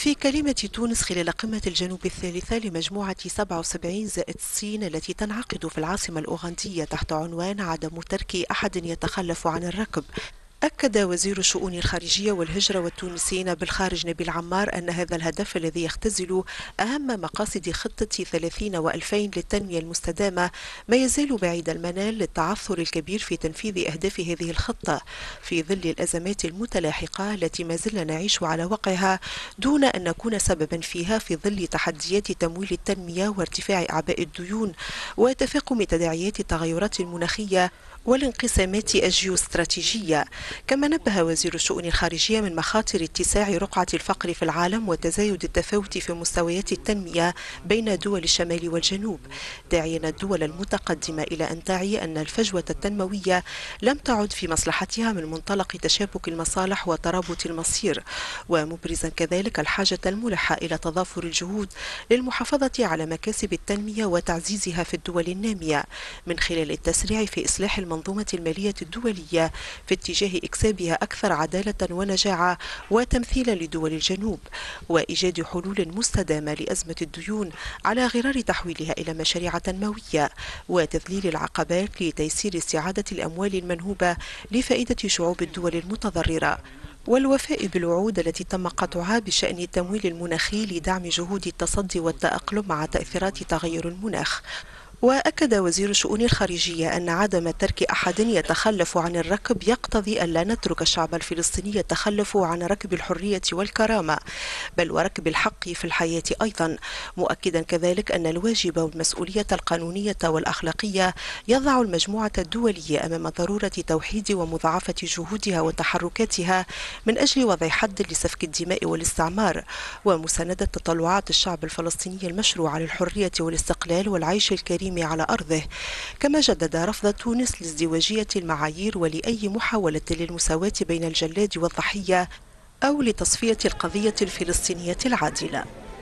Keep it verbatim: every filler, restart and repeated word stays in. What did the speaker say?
في كلمة تونس خلال قمة الجنوب الثالثة لمجموعة سبعة وسبعين زائد الصين التي تنعقد في العاصمة الأوغندية تحت عنوان عدم ترك أحد يتخلف عن الركب، أكد وزير الشؤون الخارجية والهجرة والتونسيين بالخارج نبيل عمار أن هذا الهدف الذي يختزل أهم مقاصد خطة ثلاثين وألفين للتنمية المستدامة ما يزال بعيد المنال للتعثر الكبير في تنفيذ أهداف هذه الخطة في ظل الأزمات المتلاحقة التي ما زلنا نعيش على وقعها دون أن نكون سببا فيها في ظل تحديات تمويل التنمية وارتفاع أعباء الديون وتفاقم تداعيات التغيرات المناخية والانقسامات الجيوستراتيجية. كما نبه وزير الشؤون الخارجية من مخاطر اتساع رقعة الفقر في العالم وتزايد التفاوت في مستويات التنمية بين دول الشمال والجنوب، داعيا الدول المتقدمة إلى أن تعي أن الفجوة التنموية لم تعد في مصلحتها من منطلق تشابك المصالح وترابط المصير، ومبرزا كذلك الحاجة الملحة إلى تضافر الجهود للمحافظة على مكاسب التنمية وتعزيزها في الدول النامية من خلال التسريع في إصلاح المنظومة المالية الدولية في اتجاه إكسابها أكثر عدالة ونجاعة وتمثيلا لدول الجنوب، وإيجاد حلول مستدامة لأزمة الديون على غرار تحويلها إلى مشاريع تنموية وتذليل العقبات لتيسير استعادة الأموال المنهوبة لفائدة شعوب الدول المتضررة، والوفاء بالوعود التي تم قطعها بشأن التمويل المناخي لدعم جهود التصدي والتأقلم مع تأثيرات تغير المناخ. وأكد وزير الشؤون الخارجية أن عدم ترك أحد يتخلف عن الركب يقتضي أن لا نترك الشعب الفلسطيني يتخلف عن ركب الحرية والكرامة بل وركب الحق في الحياة أيضا، مؤكدا كذلك أن الواجب والمسؤولية القانونية والأخلاقية يضع المجموعة الدولية أمام ضرورة توحيد ومضاعفة جهودها وتحركاتها من أجل وضع حد لسفك الدماء والاستعمار ومساندة تطلعات الشعب الفلسطيني المشروعة للحرية والاستقلال والعيش الكريم على أرضه. كما جدد رفض تونس لازدواجية المعايير ولأي محاولة للمساواة بين الجلاد والضحية أو لتصفية القضية الفلسطينية العادلة.